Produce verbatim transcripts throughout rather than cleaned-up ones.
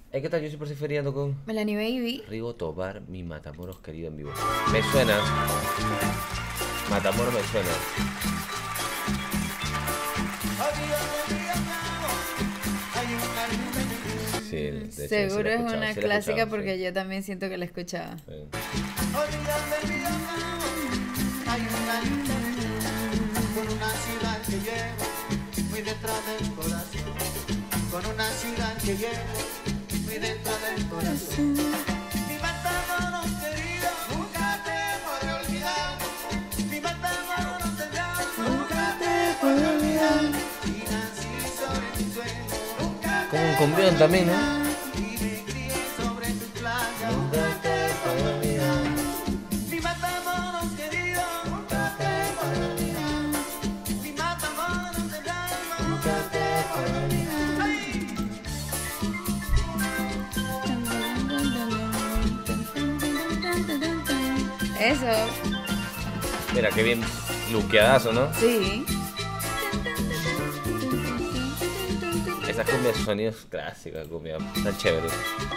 Eh, ¿qué tal? Yo siempre estoy feriando con Melanie Baby. Rigo Tobar, mi Matamoros querido en vivo. Me suena. Matamoros me suena. Sí, de hecho, Seguro sí es escuchado, una sí clásica escuchado, porque sí. yo también siento que la escuchaba. Sí. Hay una linda con una ciudad que llevo muy detrás del corazón, con una ciudad que llevo muy dentro del corazón. Mi Matamoros querido, nunca te podré olvidar. Mi Matamoros tendrá, nunca te podré olvidar. Y nací sobre tu sueño, nunca te Como un cumbión también, ¿no? y me crié sobre tu playa, nunca te podré olvidar. Mi Matamoros querido, nunca te podré olvidar. Mi Matamoros del alma, nunca te podré olvidar. ¡Ay! Eso, Mira, qué bien luqueadazo, ¿no? sí. Esas cumbias, esos sonidos clásicos, cumbia. Están chéveres.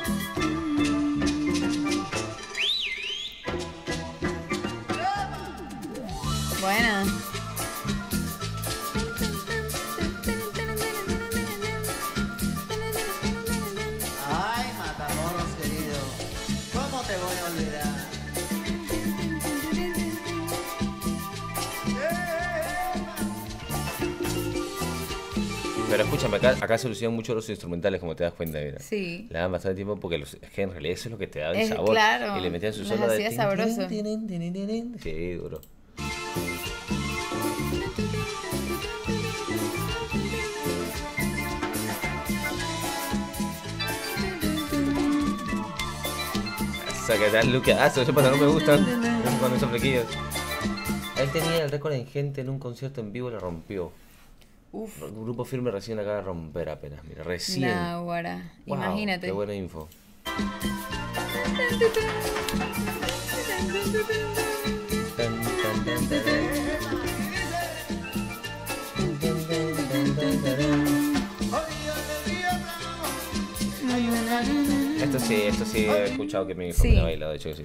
Buena. Ay, Matamoros querido, ¿cómo te voy a olvidar? Pero escúchame, acá, acá se lucían mucho los instrumentales, como te das cuenta, mira. Sí. Le daban bastante tiempo porque los, es que en realidad eso es lo que te daba el Es- sabor. claro, Y le metían su los solo de. hacía tin, sabroso. tin, tin, tin, tin, tin. Sí, duro. O sea, que te dan luqueadazo, esos no me gustan. Con esos flequillos. Él tenía el récord en gente en un concierto en vivo y la rompió. Uf. Un grupo firme recién acaba de romper apenas, mira, recién. Naguará. Wow, Imagínate. Qué buena info. Tan, tan, tan, tarán. Esto sí, esto sí he escuchado que mi familia Sí. baila, de hecho que sí.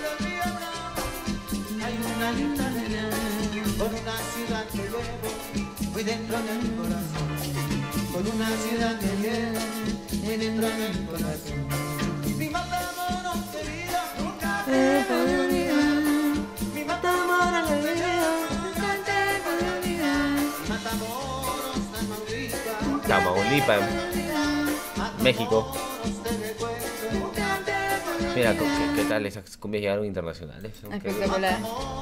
Hay una linda nena con una ciudad que llevo muy dentro del corazón, con una ciudad que llevo muy dentro del corazón. Mi Matamoros querido, nunca te podré olvidar. Mi Matamoros querido, nunca te podré olvidar. Matamoros, Tamaulipas, Tamaulipas, México. Mira, ¿qué, qué tal esas cumbias llegaron internacionales? Son que- Espectacular.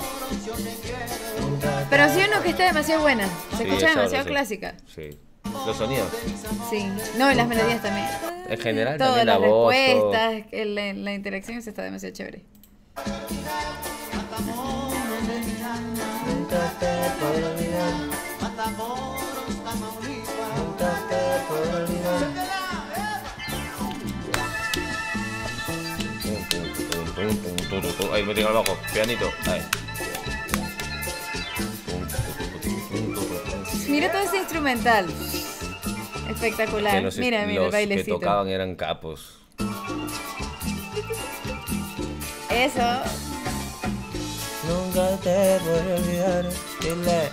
Pero sí uno que está demasiado buena. Se Sí, escucha es demasiado sabroso. clásica. Sí. Los sonidos. Sí. No, y las melodías también. En general Todas también la las voz. todo. respuestas, que la, la interacción esa está demasiado chévere. Nunca te podré olvidar. Matamoros, Tamaulipas, Nunca te podré olvidar. Ahí me tengo el bajo, pianito. Ahí. Mira todo ese instrumental. Que Espectacular. los, Mira, mira el los que bailecito. tocaban eran capos. Eso. Nunca te podré olvidar. Dile.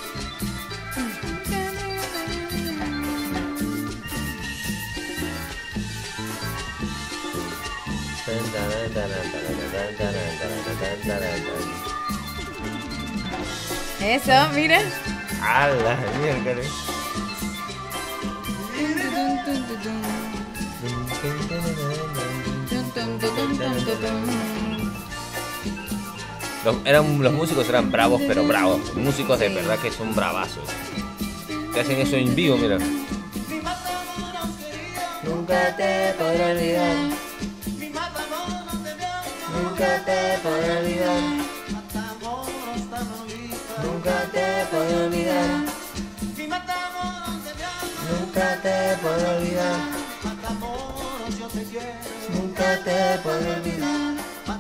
Eso, mira. A la miércoles. Los, eran, los músicos eran bravos, pero bravos. Músicos de Sí. verdad que son bravazos. Que hacen eso en vivo, mira. Nunca te podré olvidar. Nunca te podré olvidar. Nunca te podré olvidar. Nunca te podré olvidar. Nunca te podré olvidar.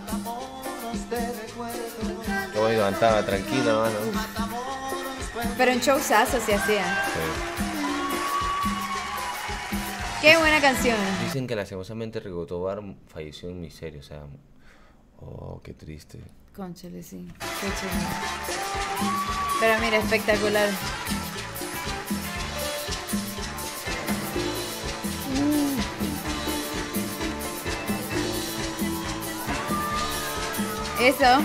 Yo voy levantaba tranquilo, mano. Pero en showsazo se hacía. Sí. Qué buena canción. Dicen que lastimosamente Rigo Tobar falleció en miseria, o sea... Oh, qué triste. Cónchale, sí. Qué chévere. Pero mira, espectacular. Eso.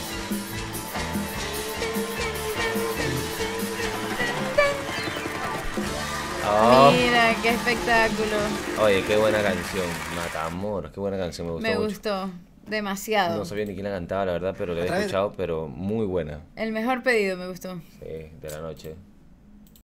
Oh, Mira, qué espectáculo. oye, qué buena canción. Matamoros, qué buena canción, me gustó Me mucho. gustó demasiado. No sabía ni quién la cantaba, la verdad, pero la A he través- escuchado, pero muy buena. El mejor pedido me gustó. Sí, de la noche.